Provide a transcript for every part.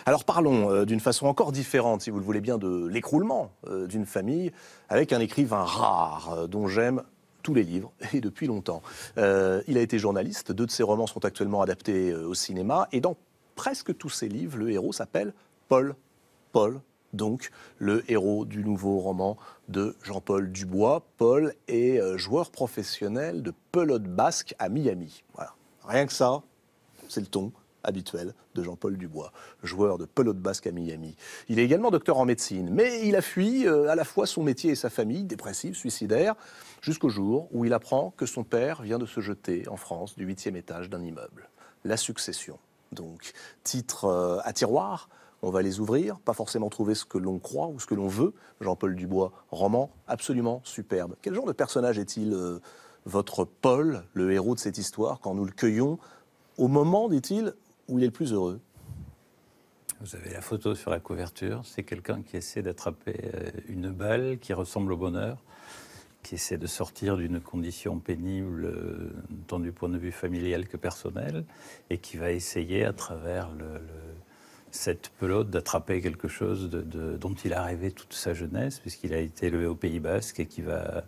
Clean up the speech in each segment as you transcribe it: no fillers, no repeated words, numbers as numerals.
Alors parlons d'une façon encore différente, si vous le voulez bien, de l'écroulement d'une famille, avec un écrivain rare dont j'aime tous les livres, et depuis longtemps. Il a été journaliste, 2 de ses romans sont actuellement adaptés au cinéma, et dans presque tous ses livres, le héros s'appelle Paul. Paul, donc, le héros du nouveau roman de Jean-Paul Dubois. Paul est joueur professionnel de pelote basque à Miami. Voilà. Rien que ça, c'est le ton habituel de Jean-Paul Dubois, joueur de pelote basque à Miami. Il est également docteur en médecine, mais il a fui à la fois son métier et sa famille, dépressif, suicidaire, jusqu'au jour où il apprend que son père vient de se jeter en France du 8e étage d'un immeuble. La succession, donc, titre à tiroir. On va les ouvrir, pas forcément trouver ce que l'on croit ou ce que l'on veut. Jean-Paul Dubois, roman absolument superbe. Quel genre de personnage est-il, votre Paul, le héros de cette histoire, quand nous le cueillons au moment, dit-il, où il est le plus heureux? Vous avez la photo sur la couverture. C'est quelqu'un qui essaie d'attraper une balle qui ressemble au bonheur, qui essaie de sortir d'une condition pénible, tant du point de vue familial que personnel, et qui va essayer, à travers cette pelote, d'attraper quelque chose dont il a rêvé toute sa jeunesse, puisqu'il a été élevé au Pays Basque et qui va,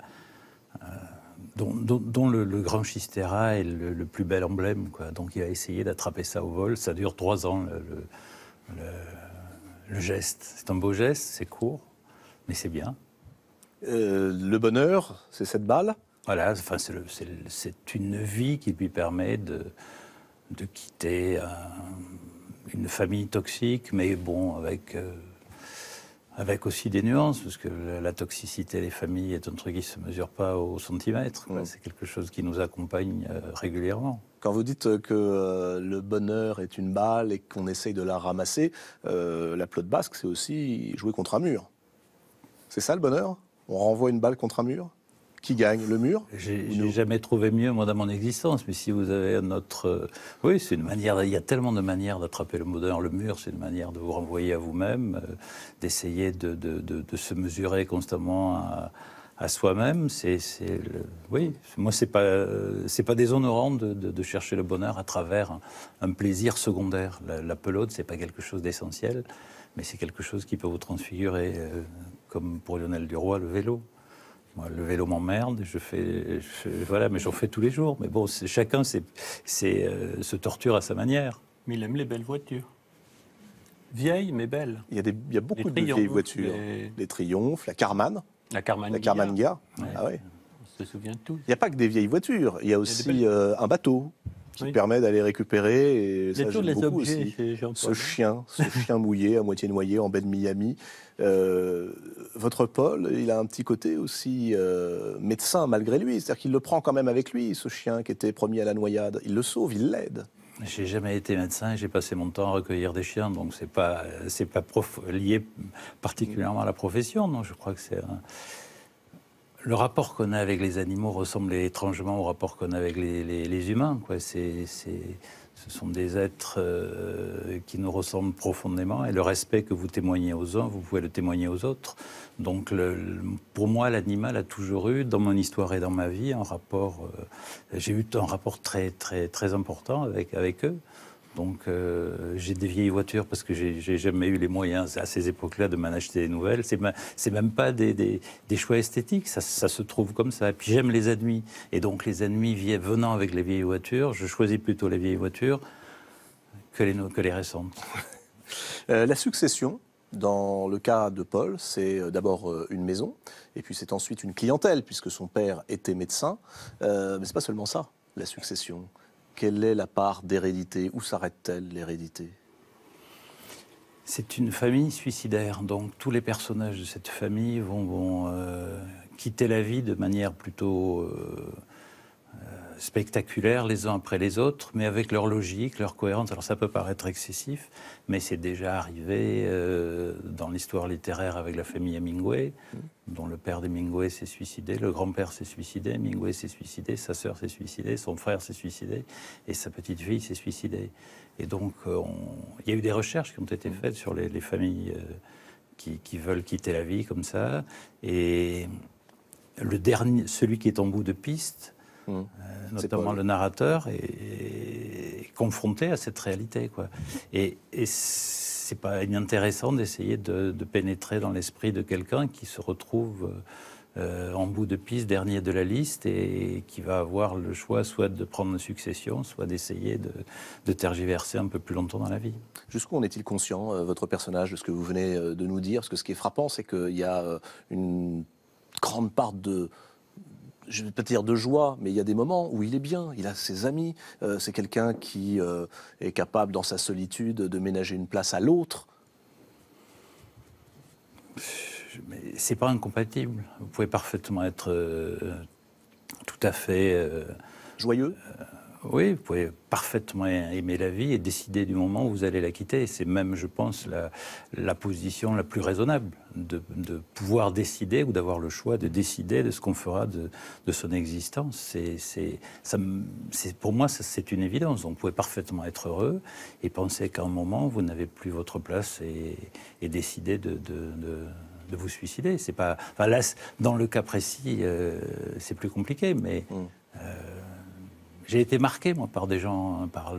dont le grand Chistera est le plus bel emblème, quoi. Donc il a essayé d'attraper ça au vol. Ça dure 3 ans, le geste. C'est un beau geste, c'est court, mais c'est bien. Le bonheur, c'est cette balle? Voilà, enfin, c'est une vie qui lui permet de quitter une famille toxique, mais bon, avec aussi des nuances, parce que la toxicité des familles est un truc qui ne se mesure pas au centimètre. C'est quelque chose qui nous accompagne régulièrement. Quand vous dites que le bonheur est une balle et qu'on essaye de la ramasser, la pelote basque, c'est aussi jouer contre un mur. C'est ça le bonheur? On renvoie une balle contre un mur? Qui gagne, le mur? J'ai jamais trouvé mieux, moi, dans mon existence. Mais si vous avez un autre... Oui, c'est une manière... Il y a tellement de manières d'attraper le bonheur. Le mur, c'est une manière de vous renvoyer à vous-même, d'essayer de se mesurer constamment à soi-même. Oui, moi, c'est pas déshonorant de chercher le bonheur à travers un plaisir secondaire. La pelote, c'est pas quelque chose d'essentiel, mais c'est quelque chose qui peut vous transfigurer, comme pour Lionel Duroy, le vélo. Moi, le vélo m'emmerde, voilà, mais j'en fais tous les jours. Mais bon, chacun se torture à sa manière. Mais il aime les belles voitures. Vieilles, mais belles. Il y a beaucoup de vieilles voitures. Les Triomphes, la Carman. La Carman Gia. Ouais. Ah ouais. On se souvient de tout. Il n'y a pas que des vieilles voitures. Il y a aussi un bateau qui permet d'aller récupérer. Et ça, j'aime beaucoup aussi. Ce chien mouillé, à moitié noyé, en baie de Miami. Votre Paul, il a un petit côté aussi médecin malgré lui. C'est-à-dire qu'il le prend quand même avec lui, ce chien qui était promis à la noyade. Il le sauve, il l'aide. J'ai jamais été médecin et j'ai passé mon temps à recueillir des chiens, donc c'est pas lié particulièrement à la profession. Non, je crois que c'est le rapport qu'on a avec les animaux ressemble étrangement au rapport qu'on a avec les humains, quoi. Ce sont des êtres qui nous ressemblent profondément, et le respect que vous témoignez aux uns, vous pouvez le témoigner aux autres. Donc pour moi, l'animal a toujours eu, dans mon histoire et dans ma vie, un rapport... j'ai eu un rapport très, très, très important avec eux. Donc j'ai des vieilles voitures parce que j'ai jamais eu les moyens à ces époques-là de m'en acheter des nouvelles. C'est même pas des choix esthétiques, ça se trouve comme ça. Et puis j'aime les ennuis. Et donc les ennuis venant avec les vieilles voitures, je choisis plutôt les vieilles voitures que les récentes. La succession, dans le cas de Paul, c'est d'abord une maison, et puis c'est ensuite une clientèle, puisque son père était médecin. Mais c'est pas seulement ça, la succession. Quelle est la part d'hérédité? Où s'arrête-t-elle, l'hérédité? C'est une famille suicidaire, donc tous les personnages de cette famille vont quitter la vie de manière plutôt spectaculaire les uns après les autres, mais avec leur logique, leur cohérence. Alors ça peut paraître excessif, mais c'est déjà arrivé dans l'histoire littéraire avec la famille Hemingway, dont le père d'Hemingway s'est suicidé, le grand-père s'est suicidé, Hemingway s'est suicidé, sa sœur s'est suicidée, son frère s'est suicidé, et sa petite fille s'est suicidée. Et donc, il y a eu des recherches qui ont été faites sur les familles qui veulent quitter la vie comme ça, et celui qui est en bout de piste, notamment le narrateur, est confronté à cette réalité, quoi. Et c'est pas inintéressant d'essayer de pénétrer dans l'esprit de quelqu'un qui se retrouve en bout de piste, dernier de la liste, et qui va avoir le choix soit de prendre une succession, soit d'essayer de tergiverser un peu plus longtemps dans la vie. Jusqu'où en est-il conscient, votre personnage, de ce que vous venez de nous dire? Parce que ce qui est frappant, c'est qu'il y a une grande part de, je ne vais pas dire de joie, mais il y a des moments où il est bien, il a ses amis, c'est quelqu'un qui est capable, dans sa solitude, de ménager une place à l'autre. Mais c'est pas incompatible. Vous pouvez parfaitement être tout à fait... Joyeux? Oui, vous pouvez parfaitement aimer la vie et décider du moment où vous allez la quitter. C'est même, je pense, la position la plus raisonnable, de pouvoir décider ou d'avoir le choix de décider de ce qu'on fera de son existence. Pour moi, c'est une évidence. On pouvait parfaitement être heureux et penser qu'à un moment, vous n'avez plus votre place et décider de vous suicider. C'est pas, enfin là, dans le cas précis, c'est plus compliqué, mais... J'ai été marqué, moi, par des gens, par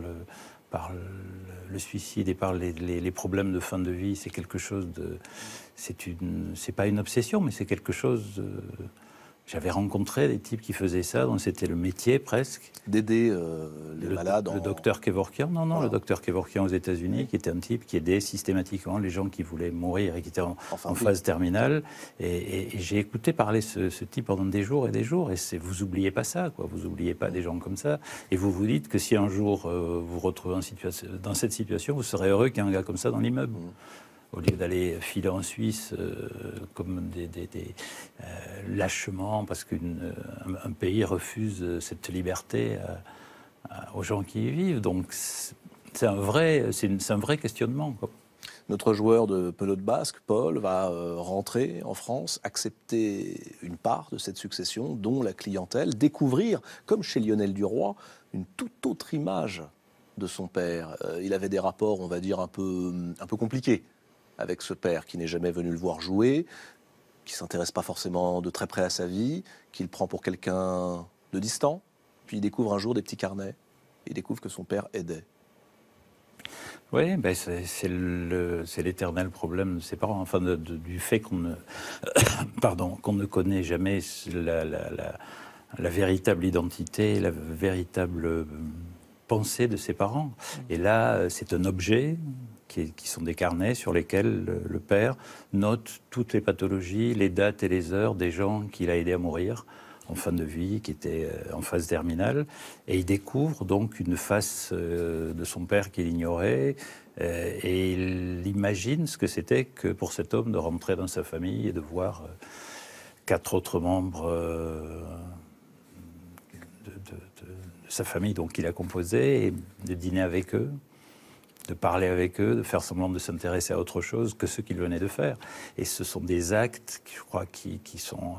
le suicide et par les problèmes de fin de vie. C'est quelque chose de... C'est pas une obsession, mais c'est quelque chose... J'avais rencontré des types qui faisaient ça, dont c'était le métier presque. D'aider les malades. Le docteur Kevorkian, non, le docteur Kevorkian aux États-Unis, qui était un type qui aidait systématiquement les gens qui voulaient mourir et qui étaient en phase terminale. Et j'ai écouté parler ce type pendant des jours et des jours. Et vous oubliez pas ça, quoi. Vous oubliez pas des gens comme ça. Et vous vous dites que si un jour vous vous retrouvez dans cette situation, vous serez heureux qu'il y ait un gars comme ça dans l'immeuble. Au lieu d'aller filer en Suisse comme lâchement, parce qu'un pays refuse cette liberté aux gens qui y vivent. Donc c'est un vrai questionnement, quoi. Notre joueur de pelote basque, Paul, va rentrer en France, accepter une part de cette succession, dont la clientèle, découvrir, comme chez Lionel Duroy, une toute autre image de son père. Il avait des rapports, on va dire, un peu compliqués avec ce père qui n'est jamais venu le voir jouer, qui ne s'intéresse pas forcément de très près à sa vie, qu'il prend pour quelqu'un de distant. Puis il découvre un jour des petits carnets. Il découvre que son père aidait. Oui, ben c'est l'éternel problème de ses parents, enfin du fait qu'on ne connaît jamais la véritable identité, la véritable pensée de ses parents. Et là, c'est un objet qui sont des carnets sur lesquels le père note toutes les pathologies, les dates et les heures des gens qu'il a aidés à mourir en fin de vie, qui étaient en phase terminale. Et il découvre donc une face de son père qu'il ignorait. Et il imagine ce que c'était que pour cet homme de rentrer dans sa famille et de voir 4 autres membres de sa famille donc qu'il a composé, et de dîner avec eux, de parler avec eux, de faire semblant de s'intéresser à autre chose que ce qu'il venait de faire. Et ce sont des actes, je crois, qui sont...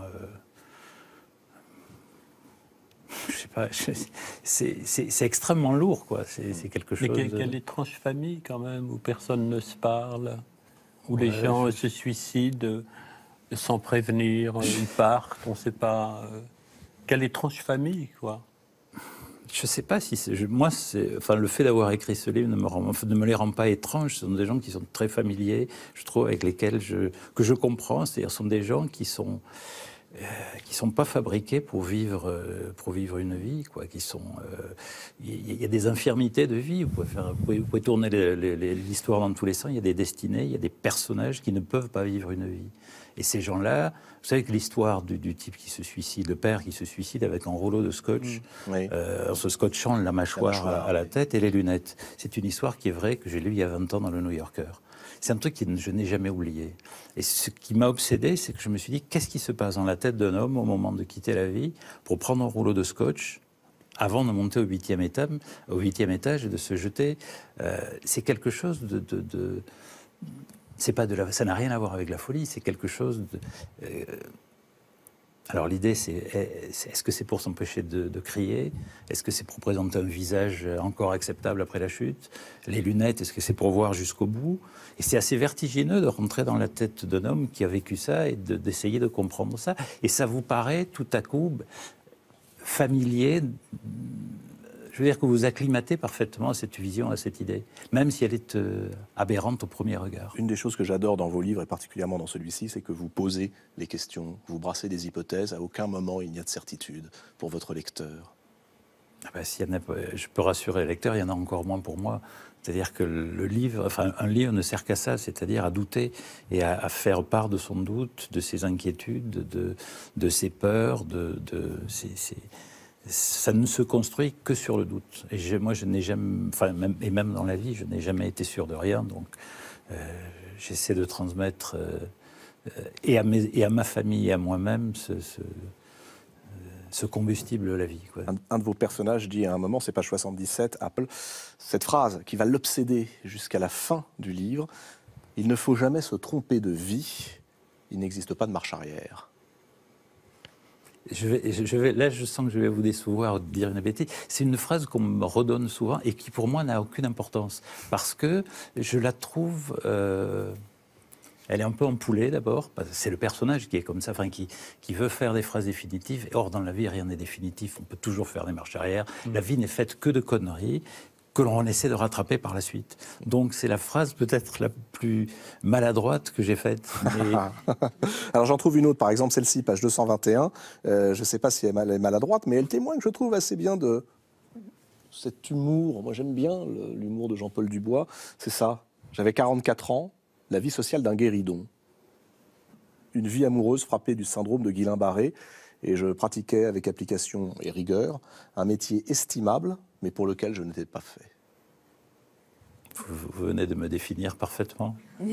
je sais pas, c'est extrêmement lourd, quoi. C'est quelque chose... Mais quelle étrange famille, quand même, où personne ne se parle, où les gens se suicident sans prévenir, ils partent, on ne sait pas... Quelle étrange famille, quoi. Je ne sais pas si c'est... le fait d'avoir écrit ce livre ne me les rend pas étranges. Ce sont des gens qui sont très familiers, je trouve, avec lesquels que je comprends. C'est-à-dire, ce sont des gens qui sont pas fabriqués pour vivre une vie, quoi. Il y a des infirmités de vie. Vous pouvez tourner l'histoire dans tous les sens. Il y a des destinées, il y a des personnages qui ne peuvent pas vivre une vie. Et ces gens-là, vous savez que l'histoire du type qui se suicide, le père qui se suicide avec un rouleau de scotch, en se scotchant la mâchoire à la tête et les lunettes. C'est une histoire qui est vraie, que j'ai lue il y a 20 ans dans le New Yorker. C'est un truc que je n'ai jamais oublié. Et ce qui m'a obsédé, c'est que je me suis dit, qu'est-ce qui se passe dans la tête d'un homme au moment de quitter la vie pour prendre un rouleau de scotch avant de monter au 8e étage et de se jeter. C'est quelque chose de c'est pas ça n'a rien à voir avec la folie, c'est quelque chose de... Alors l'idée, c'est est-ce que c'est pour s'empêcher de crier? Est-ce que c'est pour présenter un visage encore acceptable après la chute? Les lunettes, est-ce que c'est pour voir jusqu'au bout? Et c'est assez vertigineux de rentrer dans la tête d'un homme qui a vécu ça et d'essayer de comprendre ça. Et ça vous paraît tout à coup familier. Je veux dire que vous acclimatez parfaitement à cette vision, à cette idée, même si elle est aberrante au premier regard. Une des choses que j'adore dans vos livres, et particulièrement dans celui-ci, c'est que vous posez les questions, vous brassez des hypothèses, à aucun moment il n'y a de certitude pour votre lecteur. Ah ben, je peux rassurer le lecteur, il y en a encore moins pour moi. C'est-à-dire que un livre ne sert qu'à ça, c'est-à-dire à douter et à faire part de son doute, de ses inquiétudes, de ses peurs, ça ne se construit que sur le doute. Et moi, je n'ai jamais, même dans la vie, je n'ai jamais été sûr de rien. Donc, j'essaie de transmettre et à ma famille et à moi-même ce combustible de la vie, quoi. Un de vos personnages dit à un moment, c'est page 77, Apple, cette phrase qui va l'obséder jusqu'à la fin du livre, « Il ne faut jamais se tromper de vie, il n'existe pas de marche arrière ». Là, je sens que je vais vous décevoir ou dire une bêtise. C'est une phrase qu'on me redonne souvent et qui, pour moi, n'a aucune importance. Parce que je la trouve... elle est un peu empoulée, d'abord. C'est le personnage qui est comme ça, qui veut faire des phrases définitives. Or, dans la vie, rien n'est définitif. On peut toujours faire des marches arrière. La vie n'est faite que de conneries que l'on essaie de rattraper par la suite. Donc, c'est la phrase peut-être la plus maladroite que j'ai faite. Mais... Alors, j'en trouve une autre, par exemple, celle-ci, page 221. Je ne sais pas si elle est maladroite, mais elle témoigne, je trouve, assez bien de cet humour. Moi, j'aime bien l'humour de Jean-Paul Dubois. C'est ça. J'avais 44 ans. La vie sociale d'un guéridon. Une vie amoureuse frappée du syndrome de Guillain-Barré. Et je pratiquais avec application et rigueur un métier estimable, mais pour lequel je n'étais pas fait. Vous venez de me définir parfaitement. Vous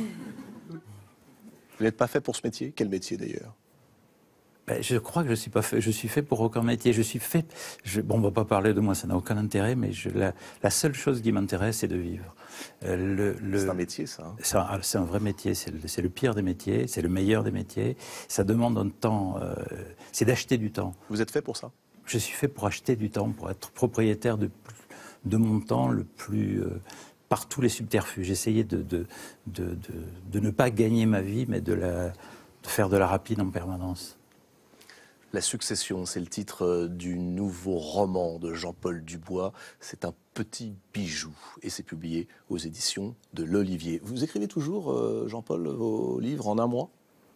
n'êtes pas fait pour ce métier? Quel métier d'ailleurs? Je crois que je suis pas fait. Je suis fait pour aucun métier. Je suis fait. Bon, on va pas parler de moi, ça n'a aucun intérêt. Mais la seule chose qui m'intéresse, c'est de vivre. C'est un métier, ça. Hein. C'est un vrai métier. C'est le pire des métiers. C'est le meilleur des métiers. Ça demande un temps. C'est d'acheter du temps. Vous êtes fait pour ça? Je suis fait pour acheter du temps, pour être propriétaire de mon temps le plus. Par tous les subterfuges. J'essayais de ne pas gagner ma vie, mais de faire de la rapine en permanence. La Succession, c'est le titre du nouveau roman de Jean-Paul Dubois. C'est un petit bijou et c'est publié aux éditions de l'Olivier. Vous écrivez toujours, Jean-Paul, vos livres en un mois?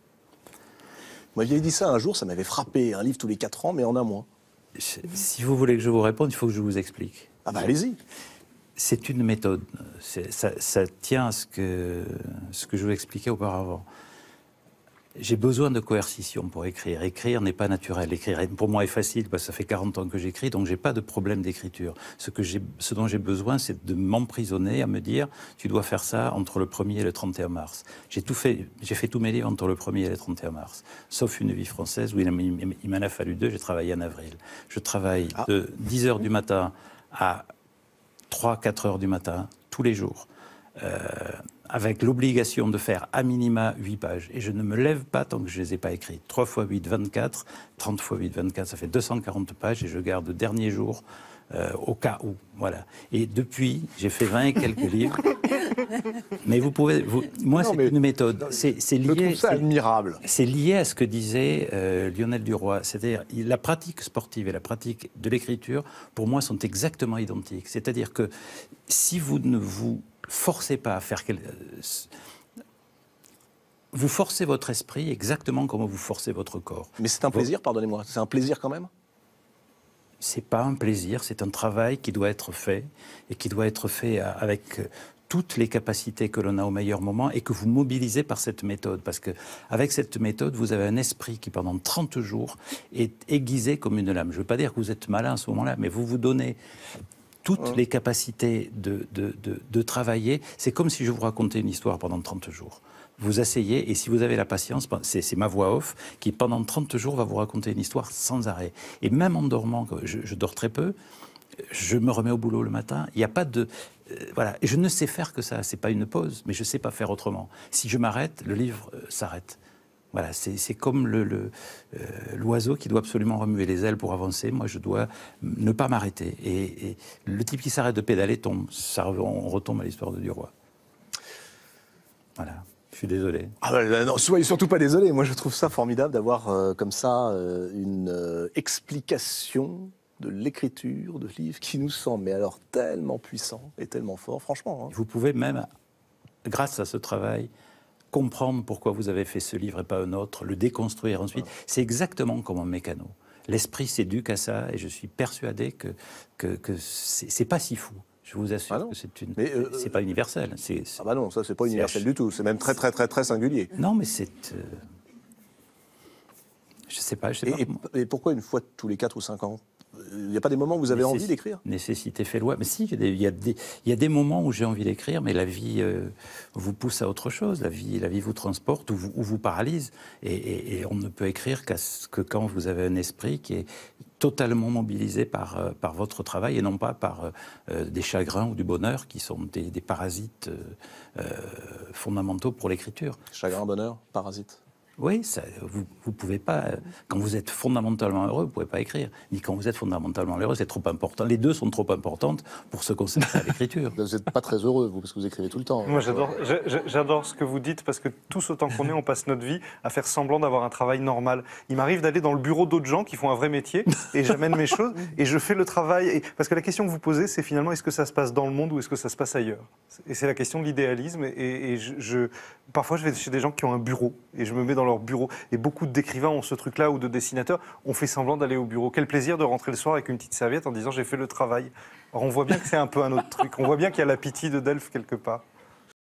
Vous m'aviez dit ça un jour, ça m'avait frappé. Un livre tous les 4 ans, mais en un mois. Si vous voulez que je vous réponde, il faut que je vous explique. Ah bah allez-y. C'est une méthode. Ça tient à ce que je vous expliquais auparavant. J'ai besoin de coercition pour écrire. Écrire n'est pas naturel. Écrire, pour moi, est facile parce que ça fait 40 ans que j'écris, donc j'ai pas de problème d'écriture. Ce dont j'ai besoin, c'est de m'emprisonner, à me dire, tu dois faire ça entre le 1er et le 31 mars. J'ai fait tous mes livres entre le 1er et le 31 mars. Sauf Une vie française, où il m'en a fallu 2, j'ai travaillé en avril. Je travaille de 10h du matin à 3-4 heures du matin, tous les jours. Avec l'obligation de faire à minima 8 pages. Et je ne me lève pas tant que je ne les ai pas écrites. 3 x 8, 24. 30 x 8, 24, ça fait 240 pages. Et je garde le dernier jour au cas où. Voilà. Et depuis, j'ai fait 20 et quelques livres. Mais vous pouvez... moi, c'est une méthode. C'est lié, je trouve ça admirable. C'est lié à ce que disait Lionel Duroy. C'est-à-dire, la pratique sportive et la pratique de l'écriture, pour moi, sont exactement identiques. C'est-à-dire que si vous ne vous forcez pas à faire vous forcez votre esprit exactement comme vous forcez votre corps. Mais c'est un plaisir, pardonnez-moi. C'est un plaisir quand même? C'est pas un plaisir, c'est un travail qui doit être fait et qui doit être fait avec toutes les capacités que l'on a au meilleur moment et que vous mobilisez par cette méthode. Parce qu'avec cette méthode, vous avez un esprit qui, pendant 30 jours, est aiguisé comme une lame. Je ne veux pas dire que vous êtes malin à ce moment-là, mais vous vous donnez toutes les capacités de travailler. C'est comme si je vous racontais une histoire pendant 30 jours. Vous asseyez, et si vous avez la patience, c'est ma voix off qui, pendant 30 jours, va vous raconter une histoire sans arrêt. Et même en dormant, je dors très peu, je me remets au boulot le matin. Il n'y a pas de... voilà. Et je ne sais faire que ça. Ce n'est pas une pause, mais je ne sais pas faire autrement. Si je m'arrête, le livre s'arrête. Voilà, c'est comme l'oiseau qui doit absolument remuer les ailes pour avancer. Moi, je dois ne pas m'arrêter. Et le type qui s'arrête de pédaler tombe. On retombe à l'histoire de Duroy. Voilà. Je suis désolé. Ah ben, non, soyez surtout pas désolé. Moi, je trouve ça formidable d'avoir comme ça une explication de l'écriture, de livres qui nous semblent, mais alors tellement puissants et tellement forts, franchement. Hein. Vous pouvez même, grâce à ce travail, comprendre pourquoi vous avez fait ce livre et pas un autre, le déconstruire ensuite. C'est exactement comme un mécano. L'esprit s'éduque à ça et je suis persuadé que c'est pas si fou. Je vous assure que c'est pas universel. Ah bah non, ça c'est pas universel du tout. C'est même très très très très singulier. Non, mais c'est... je sais pas. Et pourquoi une fois tous les 4 ou 5 ans? Il n'y a pas des moments où vous avez envie d'écrire? Nécessité fait loi. Mais si, il y a des moments où j'ai envie d'écrire, mais la vie vous pousse à autre chose. La vie vous transporte ou vous paralyse. Et on ne peut écrire que quand vous avez un esprit qui est totalement mobilisé par votre travail et non pas par des chagrins ou du bonheur qui sont des parasites fondamentaux pour l'écriture. Chagrin, bonheur, parasite. Oui, vous ne pouvez pas. Quand vous êtes fondamentalement heureux, vous ne pouvez pas écrire. Ni quand vous êtes fondamentalement heureux, c'est trop important. Les deux sont trop importantes pour se concentrer à l'écriture. Vous n'êtes pas très heureux, vous, parce que vous écrivez tout le temps. Moi, j'adore ce que vous dites, parce que tous autant qu'on est, on passe notre vie à faire semblant d'avoir un travail normal. Il m'arrive d'aller dans le bureau d'autres gens qui font un vrai métier, et j'amène mes choses, et je fais le travail. Parce que la question que vous posez, c'est finalement, est-ce que ça se passe dans le monde ou est-ce que ça se passe ailleurs? Et c'est la question de l'idéalisme. Parfois, je vais chez des gens qui ont un bureau, et je me mets dans leur bureau. Et beaucoup d'écrivains ont ce truc-là, ou de dessinateurs, on fait semblant d'aller au bureau. Quel plaisir de rentrer le soir avec une petite serviette en disant j'ai fait le travail. Alors on voit bien que c'est un peu un autre truc. On voit bien qu'il y a la pitié de Delphes quelque part.